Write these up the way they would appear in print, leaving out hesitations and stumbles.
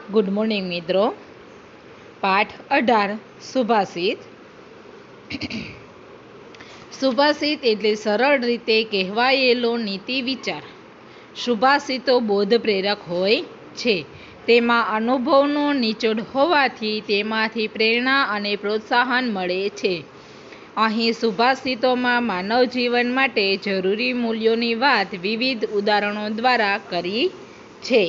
Good morning મિત્રો. પાઠ 18 સુભાષિત. સુભાષિત એટલે સરળ રીતે કહેવાયેલો નીતિ વિચાર. સુભાષિતો બોધ પ્રેરક હોય છે. તેમાં અનુભવનો નિચોડ હોવાથી તેમાંથી પ્રેરણા અને પ્રોત્સાહન મળે છે. અહીં સુભાષિતોમાં માનવ જીવન માટે જરૂરી મૂલ્યોની વાત વિવિધ ઉદાહરણો દ્વારા કરી છે.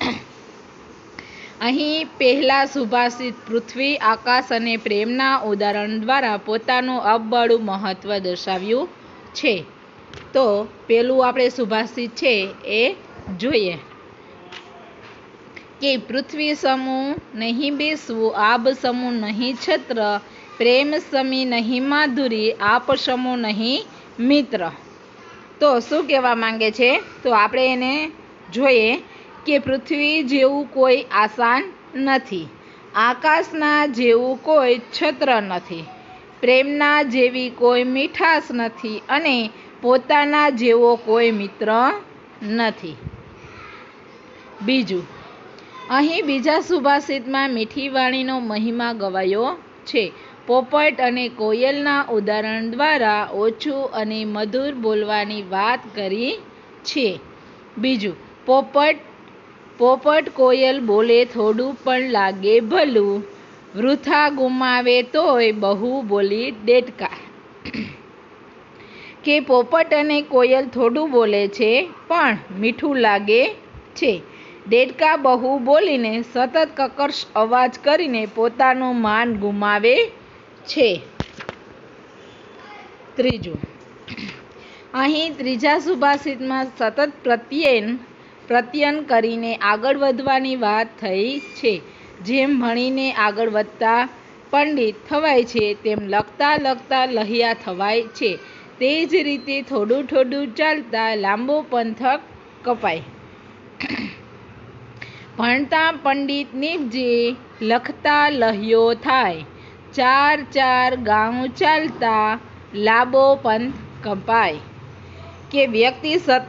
અહીં પહેલા સુભાષિત પૃથ્વી, આકાશ અને પ્રેમના ઉદાહરણ દ્વારા પોતાનું અબળું મહત્વ દર્શાવ્યું છે. તો પેલું આપણે સુભાષિત છે એ જોઈએ કે પૃથ્વી સમૂહ નહીં બેસવું, આબ સમૂહ નહીં છત્ર, પ્રેમ સમી નહીં માધુરી, આપ સમૂહ નહીં મિત્ર. તો શું કહેવા માંગે છે? તો આપણે એને જોઈએ કે પૃથ્વી જેવું કોઈ આસાન નથી, આકાશના જેવું કોઈ છત્ર નથી, પ્રેમના જેવી કોઈ મીઠાશ નથી અને પોતાના જેવો કોઈ મિત્ર નથી. બીજું, અહીં બીજા સુભાષિતમાં મીઠી વાણીનો મહિમા ગવાયો છે. પોપટ અને કોયલના ઉદાહરણ દ્વારા ઓછું અને મધુર બોલવાની વાત કરી છે. બીજું, પોપટ કોયલ બોલે થોડું પણ લાગે ભલું, વૃથા ગુમાવે તોય બહુ બોલી દેડકા. કે પોપટ અને કોયલ થોડું બોલે છે પણ મીઠું લાગે છે. દેડકા બહુ બોલીને સતત કર્કશ અવાજ કરીને પોતાનું માન ગુમાવે છે. ત્રીજું, અહીં ત્રીજા સુભાષિતમાં સતત પ્રત્યયન કરીને આગળ વધવાની વાત થઈ છે. જેમ ભણીને આગળ વધતા પંડિત થવાય છે તેમ લખતા લખતા લહિયા થવાય છે. તે જ રીતે થોડું થોડું ચાલતા લાંબો પંથક કપાય. ભણતા પંડિત નીપજે, લખતા લહ્યો થાય, ચાર ચાર ગાઉં ચાલતા લાંબો પંથ કપાય. કે વ્યક્તિ સતત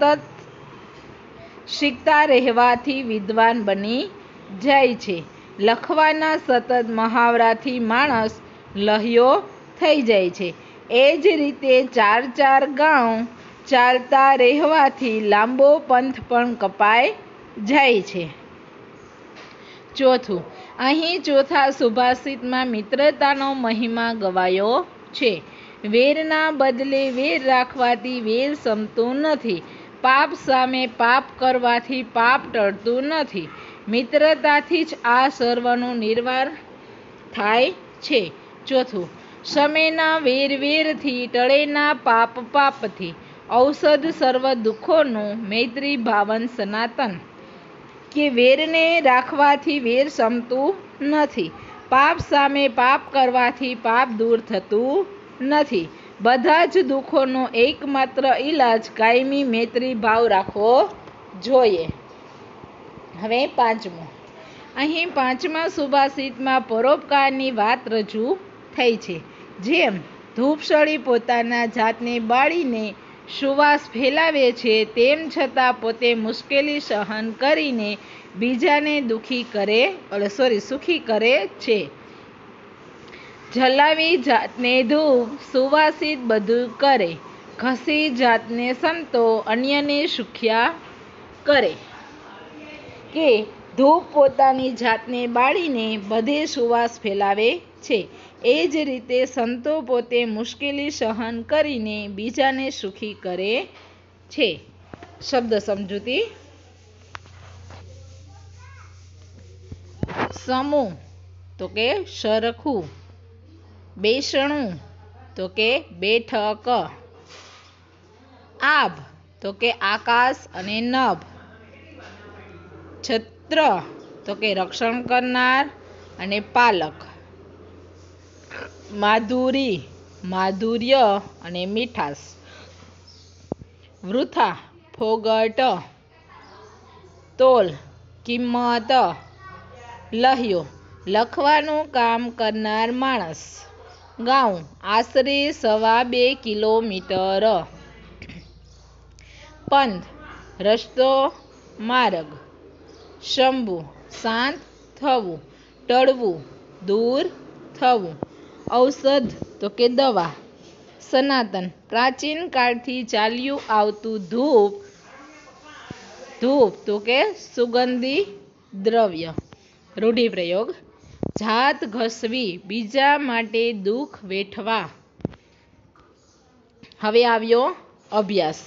શીખતા રહેવાથી વિદ્વાન બની જાય છે. લખવાના સતત મહાવરાથી માણસ લહ્યો થઈ જાય છે. એ જ રીતે ચાર ચાર ગાઉં ચાલતા રહેવાથી લાંબો પંથ પણ કપાઈ જાય છે. ચોથું, અહીં ચોથા સુભાષિતમાં મિત્રતાનો મહિમા ગવાયો છે. વેરના બદલે વેર રાખવાથી વેર શમતું નથી, પાપ સામે પાપ કરવાથી પાપ ટળતું નથી. મિત્રતાથી જ આ સર્વનું નિર્વાર થાય છે. ચોથું, સમેના વેર વેરથી, ટળેના પાપ પાપથી, ઔષધ સર્વ દુઃખોનું મૈત્રી ભાવન સનાતન. કે વેરને રાખવાથી વેર શમતું નથી, પાપ સામે પાપ કરવાથી પાપ દૂર થતું નથી. બધા જ દુઃખોનો એકમાત્ર ઈલાજ કાયમી મૈત્રી ભાવ રાખવો જોઈએ. હવે પાંચમું, અહીં પાંચમા સુભાષિતમાં પરોપકારની વાત રજૂ થઈ છે. જેમ ધૂપસળી પોતાના જાતને બાળીને સુવાસ ફેલાવે છે તેમ છતાં પોતે મુશ્કેલી સહન કરીને બીજાને સુખી કરે છે. જલાવી જાતને ધૂપ, સુવાસિત બધું કરે, ઘસી જાતને સંતો, અન્યને સુખ્યા કરે. કે ધૂપ પોતાની જાતને બાળીને બધે સુવાસ ફેલાવે છે, એ જ રીતે સંતો પોતે મુશ્કેલી સહન કરીને બીજાને સુખી કરે છે. શબ્દ સમજૂતી. સમૂહ તો કે સરખું, બેસણું તો કે બેઠક, આભ તો કે આકાશ અને નભ, છત્ર તો કે રક્ષણ કરનાર અને પાલક, માધુરી માધુર્ય અને મીઠાશ, વૃથા ફોગટ, તોલ કિંમત, લહ્યો લખવાનું કામ કરનાર માણસ, ગાઉં આશરે 2.25 કિલોમીટર, પંથ રસ્તો માર્ગ, શંભુ શાંત થવું, ટળવું, દૂર થવું. ઔષધ તો કે દવા. સનાતન પ્રાચીન કાળથી ચાલ્યું આવતું ધૂપ, ધૂપ તો કે સુગંધી દ્રવ્ય. રૂઢિપ્રયોગ જાત ઘસવી, બીજા માટે દુઃખ વેઠવા. હવે આવ્યો અભ્યાસ.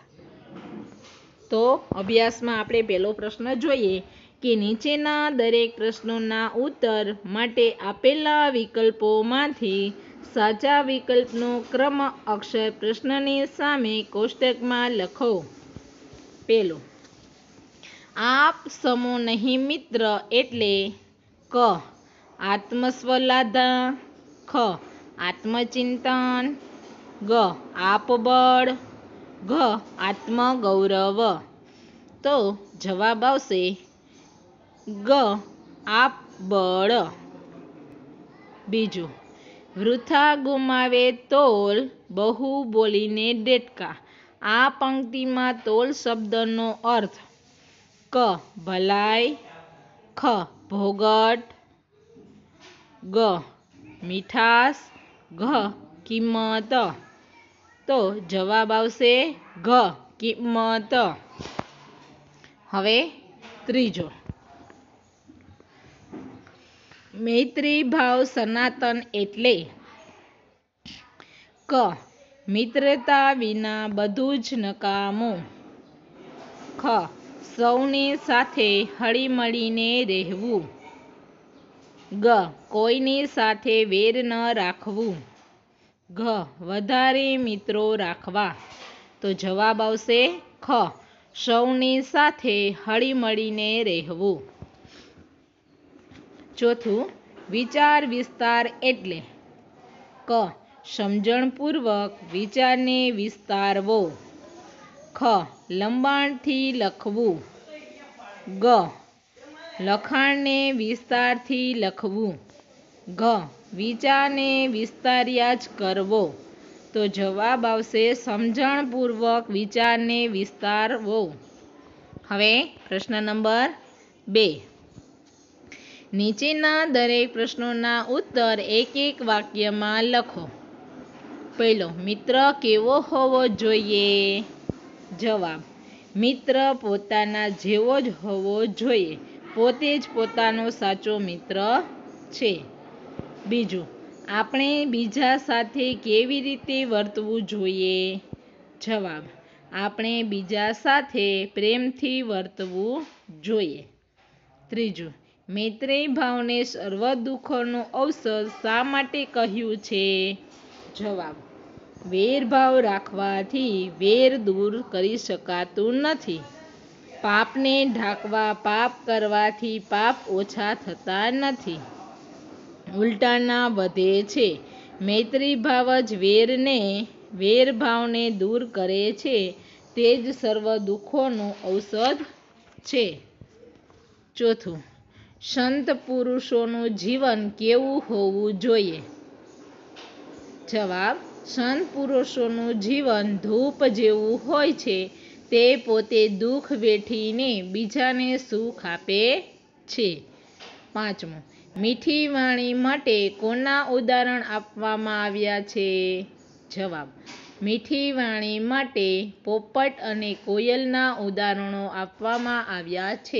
તો અભ્યાસમાં આપણે પહેલો પ્રશ્ન જોઈએ કે નીચેના દરેક પ્રશ્નોના ઉત્તર માટે આપેલા વિકલ્પોમાંથી સાચા વિકલ્પનો ક્રમ અક્ષર પ્રશ્નની સામે કોષ્ટકમાં લખો. પેલું, આપ સમો નહીં મિત્ર એટલે ક. આત્મસ્વલાદા, ખ. આત્મચિંતન, ગ. આપબળ, ઘ. આત્મગૌરવ. તો જવાબ આવશે ગ. આપબળ. બીજું, વૃથા ગુમાવે તોલ, બહુ બોલીને ડેટકા. આ પંક્તિમાં તોલ શબ્દનો અર્થ ક. ભલાઈ, ખ. ભોગટ, ગ. મીઠાશ, ઘ. કિંમત. તો જવાબ આવશે ઘ. કિંમત. હવે ત્રીજો, મૈત્રી ભાવ સનાતન એટલે ક. મિત્રતા વિના બધું જ નકામું, ખ. સૌની સાથે હળીમળીને રહેવું, ગ. કોઈની સાથે વેર ન રાખવું, ઘ. વધારે મિત્રો રાખવા. તો જવાબ આવશે ખ. સૌની સાથે હળીમળીને રહેવું. ચોથું, વિચાર વિસ્તાર એટલે ક. સમજણપૂર્વક વિચારને વિસ્તારવો, ખ. લંબાણથી લખવું, ગ. લખાણને વિસ્તારથી લખવું, ઘ. વિચારને વિસ્તાર્યા જ કરવો. તો જવાબ આવશે સમજણપૂર્વક વિચારને વિસ્તારવો. હવે પ્રશ્ન નંબર 2, નીચેના દરેક પ્રશ્નોના ઉત્તર એક એક વાક્યમાં લખો. પહેલો, મિત્ર કેવો હોવો જોઈએ? જવાબ, મિત્ર પોતાના જેવો જ હોવો જોઈએ. પોતે જ પોતાનો સાચો મિત્ર છે. બીજું, આપણે બીજા સાથે કેવી રીતે વર્તવું જોઈએ? જવાબ, આપણે બીજા સાથે પ્રેમથી વર્તવું જોઈએ. ત્રીજું, મૈત્રી ભાવને સર્વ દુઃખોનો ઔષધ શા માટે કહ્યું છે? જવાબ, વેરભાવ રાખવાથી વેર દૂર કરી શકાતું નથી. પાપને ઢાંકવા પાપ કરવાથી પાપ ઓછા થતા નથી, ઉલટાના વધે છે. મૈત્રી ભાવ જ વેરભાવને દૂર કરે છે. તે જ સર્વ દુઃખોનું ઔષધ છે. ચોથું, સંત પુરુષોનું જીવન કેવું હોવું જોઈએ? જવાબ, સંત પુરુષોનું જીવન ધૂપ જેવું હોય છે. તે પોતે દુઃખ વેઠીને બીજાને સુખ આપે છે. પાંચમું, મીઠી વાણી માટે કોના ઉદાહરણ આપવામાં આવ્યા છે? જવાબ, મીઠી વાણી માટે પોપટ અને કોયલના ઉદાહરણો આપવામાં આવ્યા છે.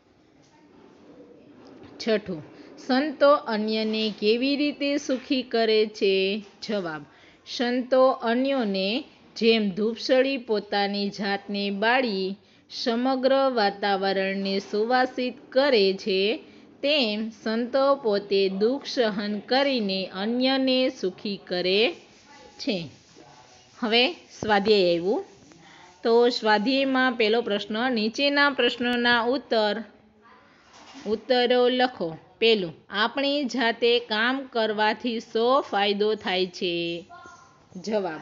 છઠ્ઠું, સંતો અન્યને કેવી રીતે સુખી કરે છે? જવાબ, સંતો અન્યોને જેમ ધૂપસળી પોતાની જાતને બાળી સમગ્ર વાતાવરણને સુવાસિત કરે છે, તેમ સંતો પોતે દુઃખ સહન કરીને અન્યને સુખી કરે છે. હવે સ્વાધ્યાય આવ્યું. તો સ્વાધ્યાયમાં પહેલો પ્રશ્ન, નીચેના પ્રશ્નોના ઉત્તરો લખો. પહેલું, આપણી જાતે કામ કરવાથી શો ફાયદો થાય છે? જવાબ,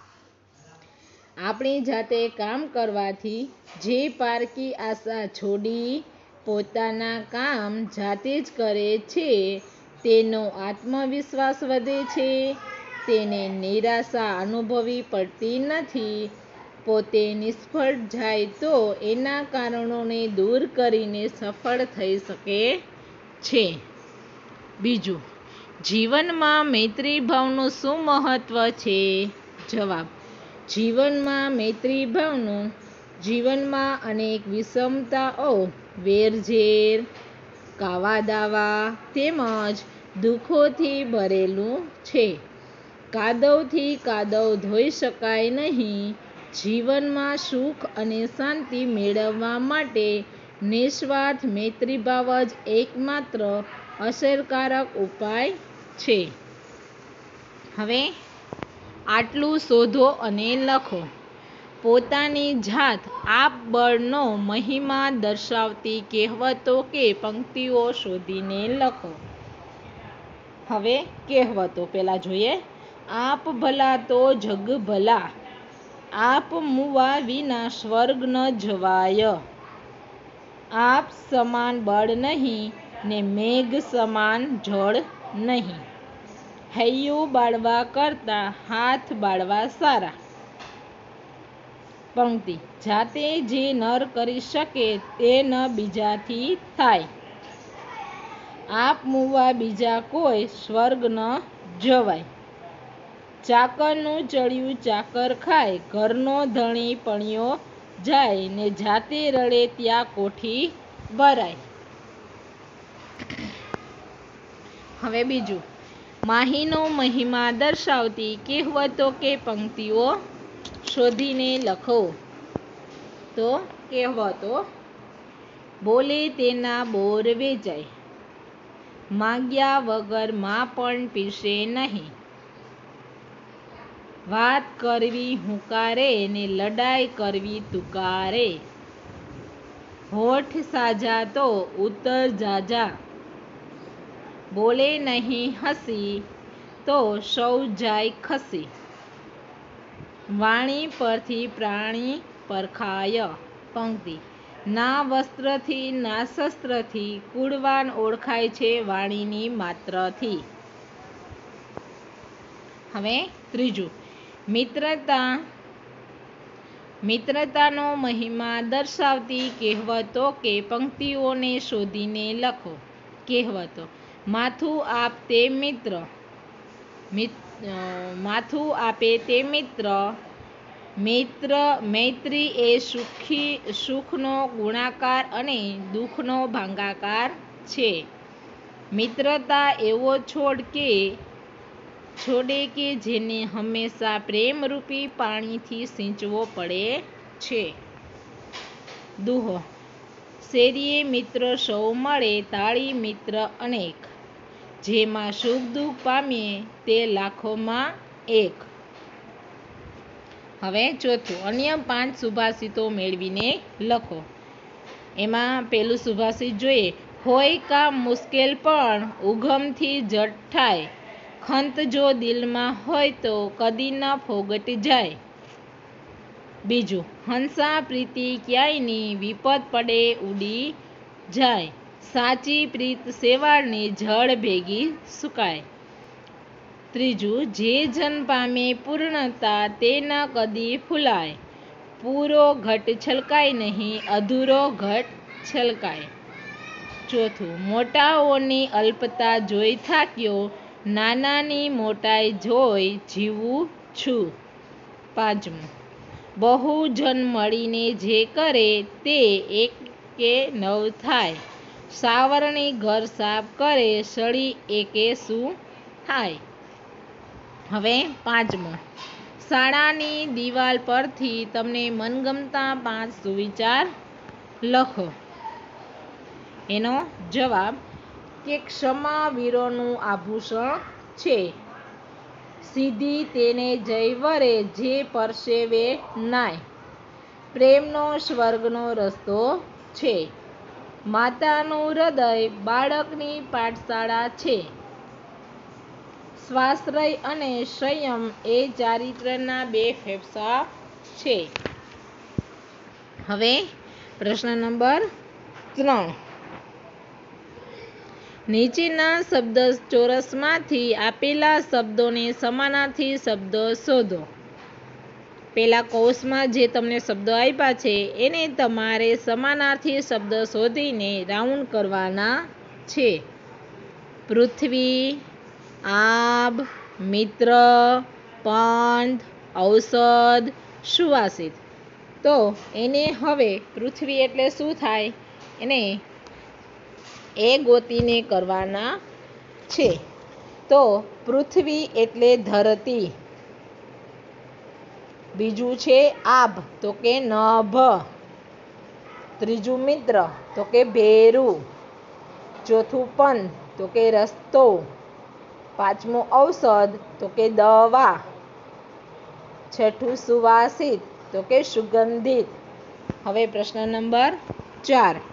આપણી જાતે કામ કરવાથી જે પારકી આશા છોડી પોતાના કામ જાતે જ કરે છે, તેનો આત્મવિશ્વાસ વધે છે. તેને નિરાશા અનુભવવી પડતી નથી. પોતે નિષ્ફળ જાય તો એના કારણોને દૂર કરીને સફળ થઈ શકે છે. બીજું, જીવનમાં મૈત્રી ભાવનું શું મહત્વ છે? જવાબ, જીવનમાં મૈત્રી ભાવનું જીવનમાં અનેક વિષમતાઓ, વેરઝેર, કાવા દાવા તેમજ દુઃખોથી ભરેલું છે. કાદવથી કાદવ ધોઈ શકાય નહીં. જીવનમાં સુખ અને શાંતિ મેળવવા માટે નિસ્વાર્થ મૈત્રીભાવ જ એકમાત્ર અસરકારક ઉપાય છે. હવે આટલું શોધો અને લખો. પોતાની જાત આપબળનો મહિમા દર્શાવતી કહેવતો કે પંક્તિઓ શોધીને લખો. હવે કહેવતો પહેલા જોઈએ. આપ ભલા તો જગ ભલા, આપ મુવા વિના સ્વર્ગ ન જવાય. આપ સમાન બળ નહીં ને મેઘ સમાન જળ નહીં. હૈયું બાળવા કરતાં હાથ બાળવા સારા. પંક્તિ, જાતે જે નર કરી શકે તે ન બીજાથી થાય. આપ મુવા બીજા કોઈ સ્વર્ગ ન જવાય. ચાકરનું ચડિયું ચાકર ખાય, ઘરનો ધણી પણ્યો જાય ને જાતે રડે ત્યાં કોઠી ભરાય. હવે બીજું, માહીનો મહિમા દર્શાવતી કહેવતો કે પંક્તિઓ શોધીને લખો. તો કહેવતો, બોલે તેના બોર વેચાય, માગ્યા વગર માં પણ પીરસે નહીં. વાત કરવી હુંકારે ને લડાઈ કરવી તુકારે. હોઠ સાજા તો ઉત્તર ઝાઝા, બોલે નહીં હસી તો સૌ જાય ખસી. વાણી પરથી પ્રાણી પરખાય. પંક્તિ, ના વસ્ત્રથી ના શસ્ત્રથી કુળવાન ઓળખાય છે વાણીની માત્રથી. હવે ત્રીજું, મિત્રતાનો મહિમા દર્શાવતી કહેવતો કે પંક્તિઓને શોધીને લખો. કહેવતો, માથું આપે તે મિત્ર. મૈત્રી એ સુખનો ગુણાકાર અને દુઃખનો ભાગાકાર છે. મિત્રતા એવો છોડે કે જેને હંમેશા પ્રેમરૂપી પાણીથી સિંચવો પડે છે. દુહો, શેરીએ મિત્ર સૌ મળે, તાળી મિત્ર અનેક. જેમાં સુખ દુઃખ પામીએ તે લાખોમાં એક. હવે ચોથું, અન્ય 5 સુભાષિતો મેળવીને લખો. એમાં પેલું સુભાષિત જોઈએ. હોય કામ મુશ્કેલ પણ ઉગમથી જટ થાય, ખંત જો દિલમાં હોય તો કદી ન ફોગટ જાય. બીજું, હંસા પ્રીતિ ક્યાંયની, વિપત પડે ઉડી જાય. સાચી પ્રીત શેવાળની, જળ ભેગી સુકાય. ત્રીજું, જે જન પામે પૂર્ણતા તે ન કદી ફૂલાય. પૂરો ઘટ છલકાય નહીં, અધૂરો ઘટ છલકાય. ચોથું, મોટાઓની અલ્પતા જોઈ થાક્યો, નાનાની મોટાઈ જોઈ જીવું છું. પાંચમું, બહુ જન મળીને જે કરે તે એકે નવ થાય. સાવરણી ઘર સાફ કરે, સળી એકે શું થાય. હવે પાંચમું, શાળાની દિવાલ પરથી તમને મનગમતા 5 સુવિચાર લખો. એનો જવાબ કે ક્ષમા વીરોનું આભૂષણ છે. સિદ્ધિ તેને જય વરે જે પરસેવે નાય. પ્રેમનો સ્વર્ગનો રસ્તો છે. માતાનું હૃદય બાળકની પાઠશાળા છે. સ્વાશ્રય અને સંયમ એ ચારિત્ર્યના 2 ફેફસા છે. હવે પ્રશ્ન નંબર 3. નીચેના શબ્દ ચોરસમાંથી આપેલા શબ્દોને સમાનાર્થી શબ્દો શોધો. પેલા કૌંસમાં જે તમને શબ્દો આપ્યા છે એને તમારે સમાનાર્થી શબ્દ શોધીને રાઉન્ડ કરવાના છે. પૃથ્વી, આબ, મિત્ર, પંથ, ઔષધ, સુવાસિત. તો એને હવે પૃથ્વી એટલે શું થાય એને એ ગોતીને કરવાના છે. તો પૃથ્વી એટલે ધરતી. બીજું છે આભ તો કે નભ. ત્રીજું મિત્ર તો કે ભેરું. ચોથું પંથ તો કે રસ્તો. પાંચમું ઔષધ તો કે દવા. છઠ્ઠું સુવાસિત તો કે સુગંધિત. હવે પ્રશ્ન નંબર 4.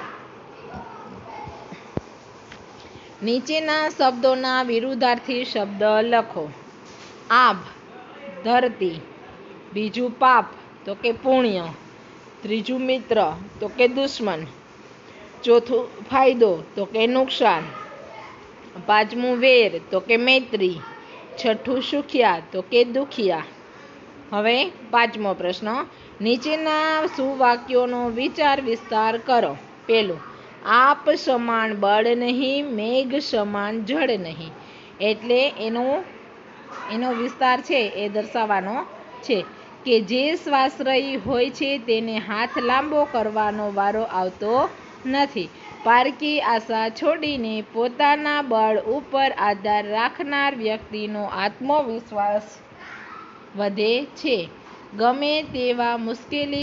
નીચેના શબ્દોના વિરુદ્ધાર્થી શબ્દ લખો. આભ ધરતી. બીજું પાપ તો કે પુણ્ય. ત્રીજું મિત્ર તો કે દુશ્મન. ચોથું ફાયદો તો કે નુકસાન. પાંચમું વેર તો કે મૈત્રી. છઠ્ઠું સુખિયા તો કે દુખિયા. હવે પાંચમો પ્રશ્ન. નીચેના સુવાક્યોનો વિચાર વિસ્તાર કરો. પહેલું, આપ સમાન બળ નહીં, મેઘ સમાન જળ નહીં. એટલે એનો વિસ્તાર છે એ દર્શાવવાનો છે કે જે સ્વાશ્રયી હોય છે તેને હાથ લાંબો કરવાનો વારો આવતો નથી. પારકી આશા છોડીને પોતાના બળ ઉપર આધાર રાખનાર વ્યક્તિનો આત્મવિશ્વાસ વધે છે. ગમે તેવા મુશ્કેલી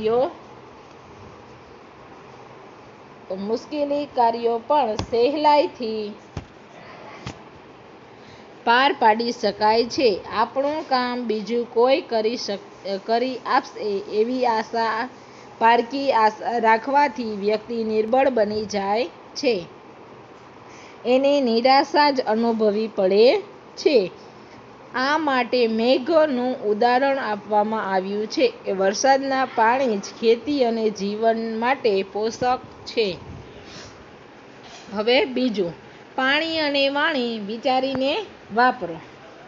કાર્યો પણ સહેલાઈથી પાર પાડી શકાય છે. આપણું કામ બીજું કોઈ કરી આપશે એવી આશા પારકી આશા રાખવાથી વ્યક્તિ નિર્બળ બની જાય છે. એને નિરાશા જ અનુભવવી પડે છે. આ માટે મેઘનું ઉદાહરણ આપવામાં આવ્યું છે કે વરસાદના પાણી જ ખેતી અને જીવન માટે પોષક છે. હવે બીજું, પાણી અને વાણી વિચારીને વાપરો.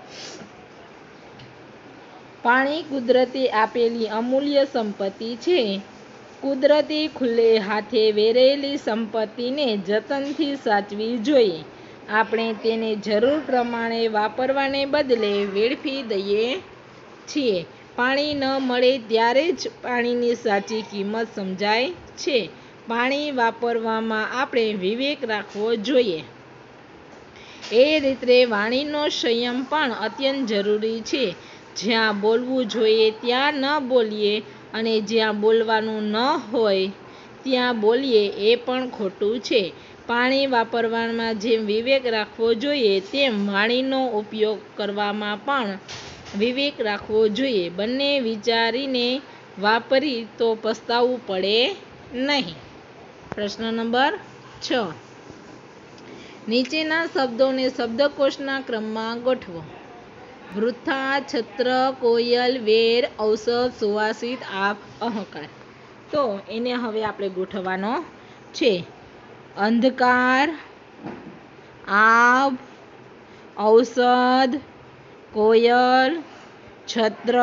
પાણી કુદરતે આપેલી અમૂલ્ય સંપત્તિ છે. કુદરતે ખુલ્લે હાથે વેરેલી સંપત્તિને જતનથી સાચવી જોઈએ. આપણે તેને જરૂર પ્રમાણે વાપરવાને બદલે વેડફી દઈએ છીએ. પાણી ન મળે ત્યારે જ પાણીની સાચી કિંમત સમજાય છે. પાણી વાપરવામાં આપણે વિવેક રાખવો જોઈએ. એ રીતે વાણીનો સંયમ પણ અત્યંત જરૂરી છે. જ્યાં બોલવું જોઈએ ત્યાં ન બોલીએ અને જ્યાં બોલવાનું ન હોય ત્યાં બોલીએ એ પણ ખોટું છે. પાણી વાપરવામાં જેમ વિવેક રાખવો જોઈએ તેમ વાણીનો ઉપયોગ કરવામાં પણ વિવેક રાખવો જોઈએ. બંને વિચારીને વાપરી તો પસ્તાવું પડે નહીં. પ્રશ્ન નંબર 6. નીચેના શબ્દોને શબ્દકોશના ક્રમમાં ગોઠવો. વૃથા, છત્ર, કોયલ, વેર, ઔષધ, સુવાસિત, આપ, અહંકાર. તો એને હવે આપણે ગોઠવવાનો છે. અંધકાર, આભ, ઔષધ, કોયલ, છત્ર,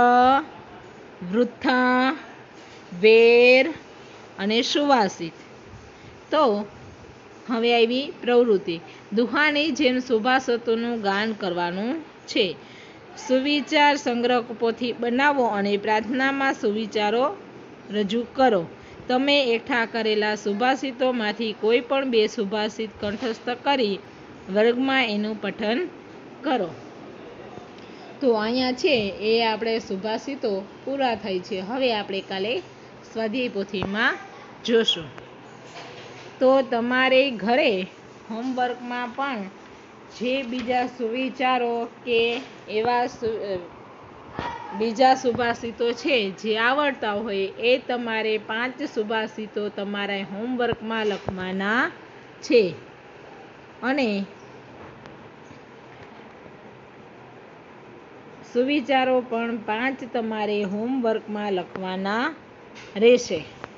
વૃથા, વેર અને સુવાસિત. તો હવે આવી પ્રવૃત્તિ. દુહાની જેમ સુભાષિતોનું ગાન કરવાનું છે. સુવિચાર સંગ્રહ પોથી બનાવો અને પ્રાર્થનામાં સુવિચારો રજૂ કરો. તમે એકઠા કરેલા સુભાષિતોમાંથી કોઈ પણ 2 સુભાષિત કંઠસ્થ કરી વર્ગમાં એનું પઠન કરો. તો અહીંયા છે એ આપણે સુભાષિતો પૂરા થાય છે. હવે આપણે કાલે સ્વાધ્યાય પોથીમાં જોશું. તો તમારે ઘરે હોમવર્કમાં પણ જે બીજા સુવિચારો કે એવા બીજા સુભાષિતો છે જે આવડતા હોય એ તમારે 5 સુભાષિતો તમારે હોમવર્કમાં લખવાના છે. અને સુવિચારો પણ 5 તમારે હોમવર્કમાં લખવાના રહેશે.